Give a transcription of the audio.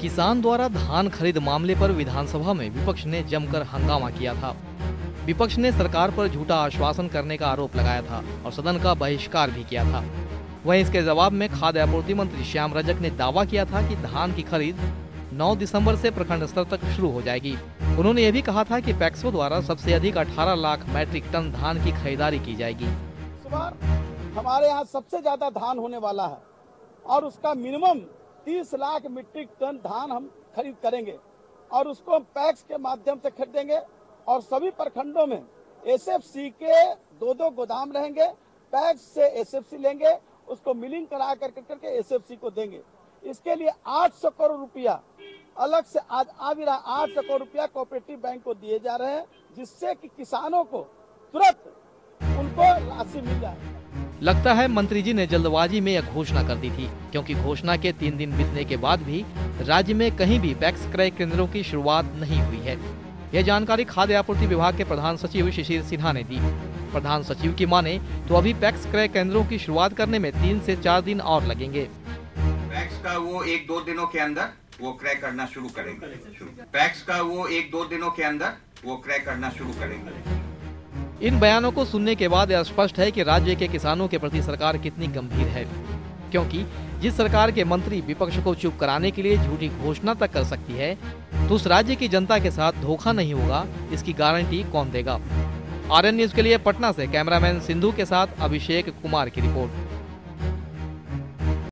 किसान द्वारा धान खरीद मामले पर विधानसभा में विपक्ष ने जमकर हंगामा किया था। विपक्ष ने सरकार पर झूठा आश्वासन करने का आरोप लगाया था और सदन का बहिष्कार भी किया था। वहीं इसके जवाब में खाद्य आपूर्ति मंत्री श्याम रजक ने दावा किया था कि धान की खरीद 9 दिसंबर से प्रखंड स्तर तक शुरू हो जाएगी। उन्होंने यह भी कहा था कि पैक्सो द्वारा सबसे अधिक 18 लाख मैट्रिक टन धान की खरीदारी की जाएगी। इस बार हमारे यहाँ सबसे ज्यादा धान होने वाला है और उसका मिनिमम 30 लाख मीट्रिक टन धान हम खरीद करेंगे और उसको हम पैक्स के माध्यम से खरीदेंगे और सभी प्रखंडों में एसएफसी के 2-2 गोदाम रहेंगे। पैक्स से एसएफसी लेंगे, उसको मिलिंग करा करके एसएफसी को देंगे। इसके लिए 800 करोड़ रुपया अलग से आज आ भी रहा, 800 करोड़ रुपया कोऑपरेटिव बैंक को दिए जा रहे हैं, जिससे कि किसानों को तुरंत उनको राशि मिल जाए। लगता है मंत्री जी ने जल्दबाजी में यह घोषणा कर दी थी, क्योंकि घोषणा के 3 दिन बीतने के बाद भी राज्य में कहीं भी पैक्स क्रय केंद्रों की शुरुआत नहीं हुई है। यह जानकारी खाद्य आपूर्ति विभाग के प्रधान सचिव शिशिर सिन्हा ने दी। प्रधान सचिव की माने तो अभी पैक्स क्रय केंद्रों की शुरुआत करने में 3 से 4 दिन और लगेंगे। पैक्स का वो 1-2 दिनों के अंदर वो क्रय करना शुरू करेंगे। पैक्स का वो 1-2 दिनों के अंदर वो क्रय करना शुरू करेंगे। इन बयानों को सुनने के बाद यह स्पष्ट है कि राज्य के किसानों के प्रति सरकार कितनी गंभीर है, क्योंकि जिस सरकार के मंत्री विपक्ष को चुप कराने के लिए झूठी घोषणा तक कर सकती है, तो उस राज्य की जनता के साथ धोखा नहीं होगा, इसकी गारंटी कौन देगा। आरएन न्यूज के लिए पटना से कैमरामैन सिंधु के साथ अभिषेक कुमार की रिपोर्ट।